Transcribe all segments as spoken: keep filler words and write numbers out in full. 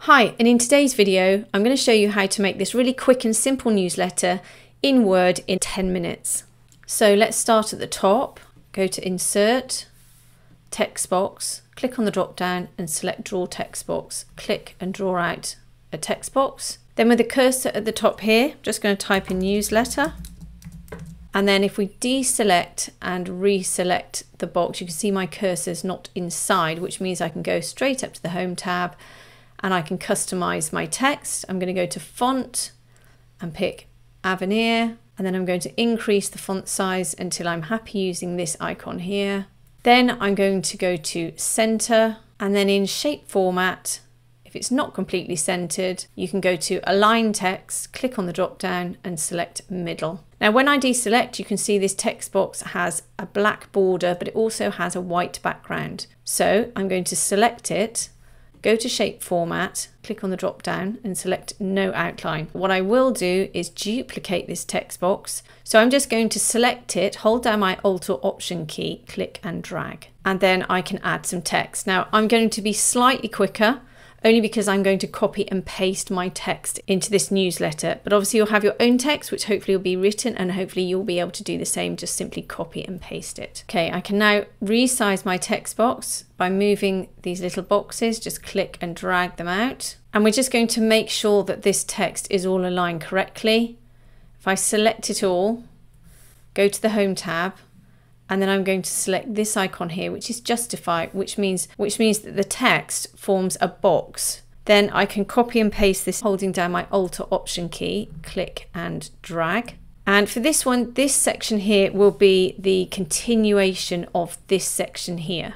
Hi, and in today's video, I'm going to show you how to make this really quick and simple newsletter in Word in ten minutes. So let's start at the top, go to Insert, Text Box, click on the drop down and select Draw Text Box. Click and draw out a text box. Then with the cursor at the top here, just going to type in Newsletter. And then if we deselect and reselect the box, you can see my cursor is not inside, which means I can go straight up to the Home tab and I can customize my text. I'm going to go to Font and pick Avenir, and then I'm going to increase the font size until I'm happy using this icon here. Then I'm going to go to Center, and then in Shape Format, if it's not completely centered, you can go to Align Text, click on the drop down and select Middle. Now when I deselect, you can see this text box has a black border, but it also has a white background. So I'm going to select it, go to Shape Format, click on the drop down and select No Outline. What I will do is duplicate this text box. So I'm just going to select it, hold down my Alt or Option key, click and drag. And then I can add some text. Now I'm going to be slightly quicker, only because I'm going to copy and paste my text into this newsletter. But obviously you'll have your own text, which hopefully will be written, and hopefully you'll be able to do the same, just simply copy and paste it. Okay, I can now resize my text box by moving these little boxes, just click and drag them out. And we're just going to make sure that this text is all aligned correctly. If I select it all, go to the Home tab, and then I'm going to select this icon here, which is Justify, which means which means that the text forms a box. Then I can copy and paste this holding down my Alt or Option key, click and drag. And for this one, this section here will be the continuation of this section here.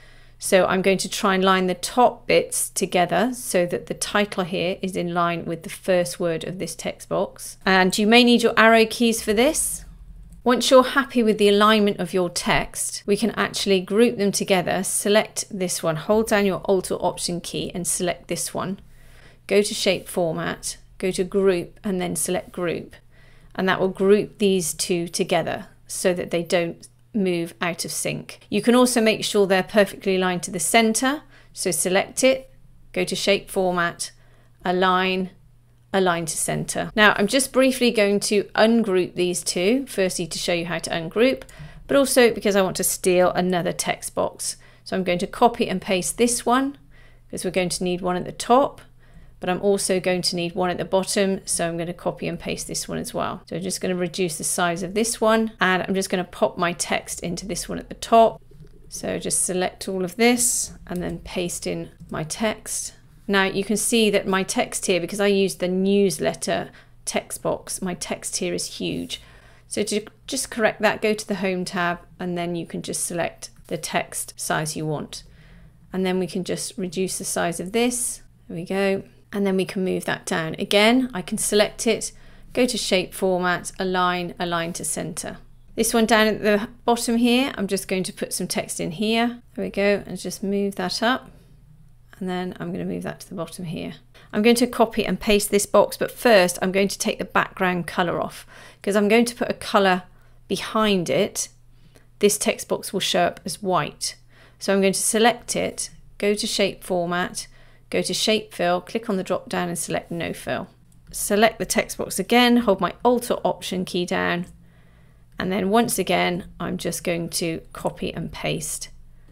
So I'm going to try and line the top bits together so that the title here is in line with the first word of this text box. And you may need your arrow keys for this. Once you're happy with the alignment of your text, we can actually group them together. Select this one, hold down your Alt or Option key and select this one. Go to Shape Format, go to Group and then select Group. And that will group these two together so that they don't move out of sync. You can also make sure they're perfectly aligned to the center. So select it, go to Shape Format, Align, Align to center. Now I'm just briefly going to ungroup these two, firstly to show you how to ungroup, but also because I want to steal another text box. So I'm going to copy and paste this one because we're going to need one at the top, but I'm also going to need one at the bottom. So I'm going to copy and paste this one as well. So I'm just going to reduce the size of this one, and I'm just going to pop my text into this one at the top. So just select all of this and then paste in my text. Now you can see that my text here, because I used the newsletter text box, my text here is huge. So to just correct that, go to the Home tab and then you can just select the text size you want. And then we can just reduce the size of this. There we go. And then we can move that down. Again, I can select it, go to Shape Format, Align, Align to Center. This one down at the bottom here, I'm just going to put some text in here. There we go, and just move that up. And then I'm going to move that to the bottom here. I'm going to copy and paste this box, but first I'm going to take the background color off because I'm going to put a color behind it. This text box will show up as white. So I'm going to select it, go to Shape Format, go to Shape Fill, click on the drop down and select No Fill. Select the text box again, hold my Alt or Option key down, and then once again I'm just going to copy and paste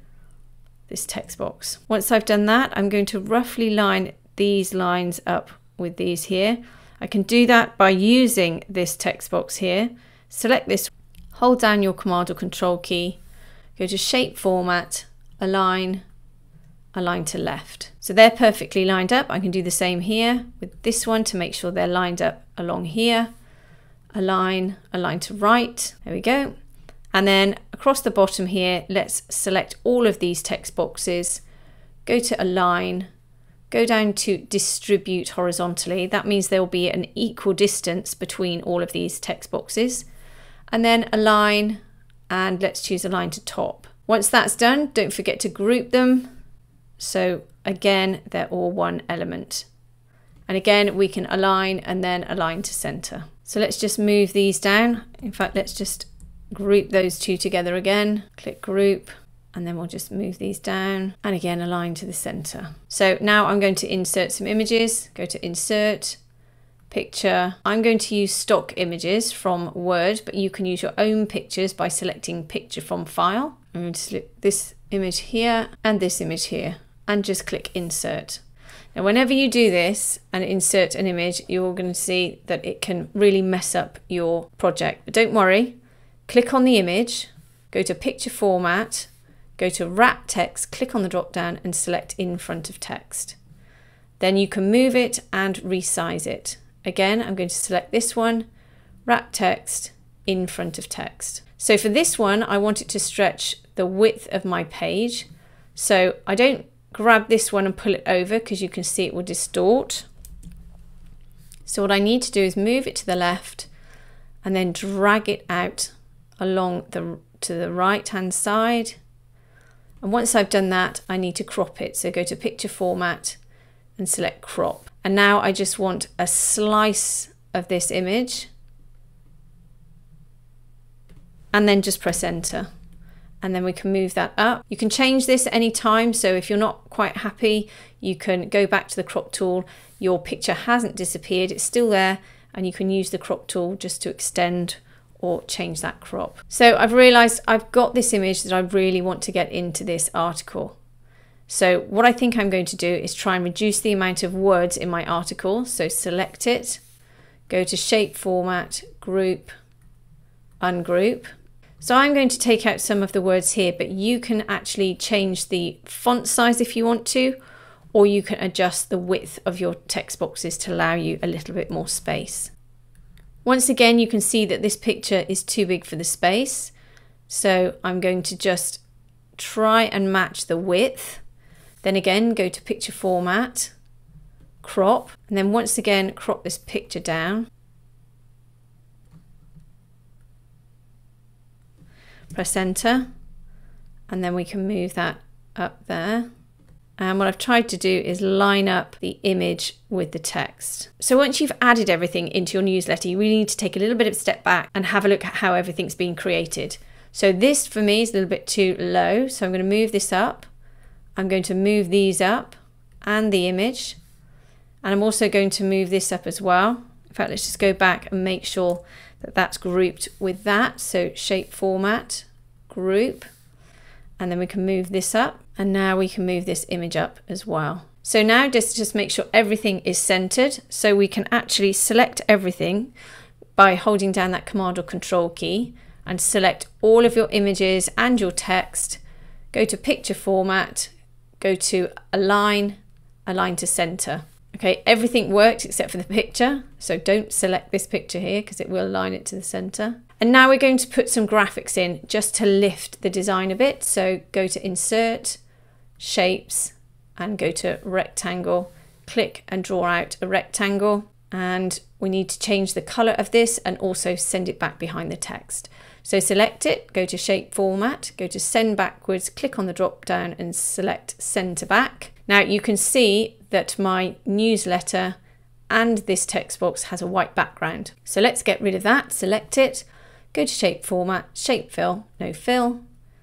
this text box. Once I've done that, I'm going to roughly line these lines up with these here. I can do that by using this text box here. Select this, hold down your Command or Control key, go to Shape Format, Align, Align to Left. So they're perfectly lined up. I can do the same here with this one to make sure they're lined up along here. Align, Align to Right. There we go. And then across the bottom here, let's select all of these text boxes, go to Align, go down to Distribute Horizontally. That means there will be an equal distance between all of these text boxes. And then Align, and let's choose Align to Top. Once that's done, don't forget to group them. So again, they're all one element. And again, we can align and then align to center. So let's just move these down. In fact, let's just group those two together again. Click Group, and then we'll just move these down and again align to the center. So now I'm going to insert some images. Go to insert, picture. I'm going to use stock images from Word, but you can use your own pictures by selecting picture from file. I'm going to select this image here and this image here and just click insert. Now whenever you do this and insert an image, you're going to see that it can really mess up your project. But don't worry, click on the image, go to picture format, go to wrap text, click on the drop down and select in front of text. Then you can move it and resize it. Again, I'm going to select this one, wrap text, in front of text. So for this one, I want it to stretch the width of my page. So I don't grab this one and pull it over because you can see it will distort. So what I need to do is move it to the left and then drag it out along the to the right hand side. And once I've done that, I need to crop it. So go to picture format and select crop. And now I just want a slice of this image and then just press enter. And then we can move that up. You can change this at any time. So if you're not quite happy, you can go back to the crop tool. Your picture hasn't disappeared, it's still there, and you can use the crop tool just to extend or change that crop. So I've realized I've got this image that I really want to get into this article. So what I think I'm going to do is try and reduce the amount of words in my article. So select it, go to shape format, group, ungroup. So I'm going to take out some of the words here, but you can actually change the font size if you want to, or you can adjust the width of your text boxes to allow you a little bit more space. Once again, you can see that this picture is too big for the space. So I'm going to just try and match the width. Then again, go to picture format, crop, and then once again, crop this picture down. Press enter, and then we can move that up there. And what I've tried to do is line up the image with the text. So once you've added everything into your newsletter, you really need to take a little bit of a step back and have a look at how everything's been created. So this for me is a little bit too low. So I'm going to move this up. I'm going to move these up and the image. And I'm also going to move this up as well. In fact, let's just go back and make sure that that's grouped with that. So shape format, group, and then we can move this up. And now we can move this image up as well. So now just, just make sure everything is centered. So we can actually select everything by holding down that Command or Control key and select all of your images and your text. Go to picture format, go to align, align to center. Okay, everything worked except for the picture. So don't select this picture here because it will align it to the center. And now we're going to put some graphics in just to lift the design a bit. So go to insert, shapes, and go to rectangle, click and draw out a rectangle. And we need to change the color of this and also send it back behind the text. So select it, go to shape format, go to send backwards, click on the drop down and select send to back. Now you can see that my newsletter and this text box has a white background. So let's get rid of that, select it, go to shape format, shape fill, no fill,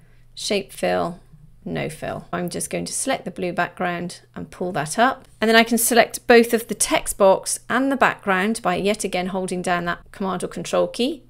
shape fill, no fill. I'm just going to select the blue background and pull that up. And then I can select both of the text box and the background by yet again holding down that Command or Control key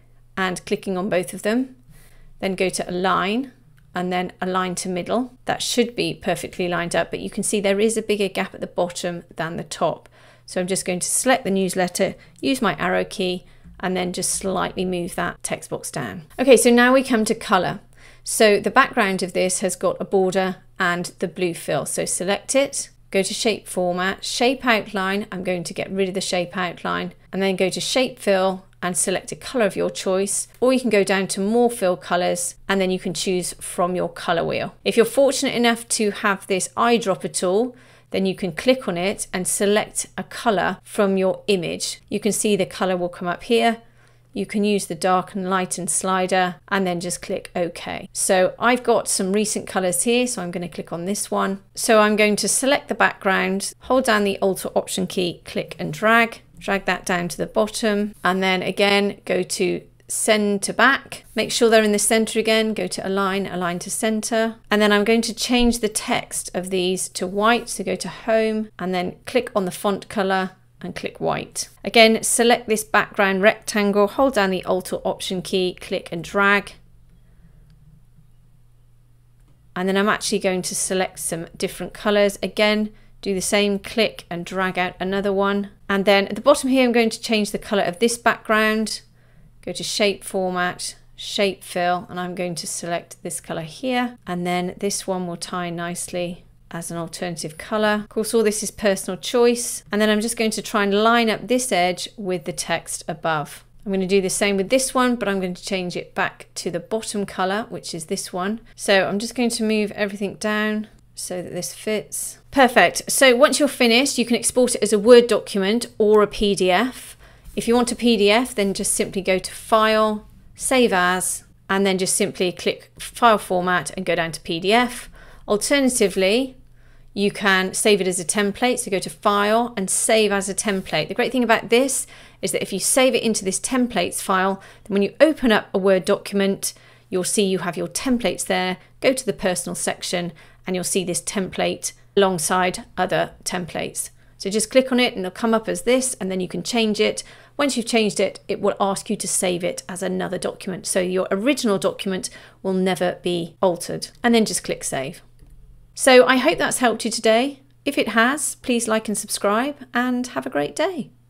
and clicking on both of them. Then go to align and then align to middle. That should be perfectly lined up, but you can see there is a bigger gap at the bottom than the top. So I'm just going to select the newsletter, use my arrow key, and then just slightly move that text box down. Okay, so now we come to color. So the background of this has got a border and the blue fill. So select it, go to shape format, shape outline. I'm going to get rid of the shape outline and then go to shape fill and select a color of your choice, or you can go down to more fill colors and then you can choose from your color wheel. If you're fortunate enough to have this eyedropper tool, then you can click on it and select a color from your image. You can see the color will come up here. You can use the dark and lighten slider and then just click OK. So I've got some recent colors here, so I'm going to click on this one. So I'm going to select the background, hold down the Alt or Option key, click and drag, drag that down to the bottom, and then again go to send to back. Make sure they're in the center again. Go to align, align to center. And then I'm going to change the text of these to white. So go to home and then click on the font color and click white. Again, select this background rectangle, hold down the Alt or Option key, click and drag. And then I'm actually going to select some different colors. Again, do the same, click and drag out another one. And then at the bottom here, I'm going to change the color of this background. Go to shape format, shape fill, and I'm going to select this color here. And then this one will tie nicely as an alternative color. Of course, all this is personal choice. And then I'm just going to try and line up this edge with the text above. I'm going to do the same with this one, but I'm going to change it back to the bottom color, which is this one. So I'm just going to move everything down so that this fits. Perfect. So once you're finished, you can export it as a Word document or a P D F. If you want a P D F, then just simply go to File, Save As, and then just simply click File Format and go down to P D F. Alternatively, you can save it as a template, so go to File and Save as a Template. The great thing about this is that if you save it into this templates file, then when you open up a Word document, you'll see you have your templates there. Go to the personal section and you'll see this template alongside other templates. So just click on it and it'll come up as this, and then you can change it. Once you've changed it, it will ask you to save it as another document. So your original document will never be altered, and then just click Save. So I hope that's helped you today. If it has, please like and subscribe and have a great day.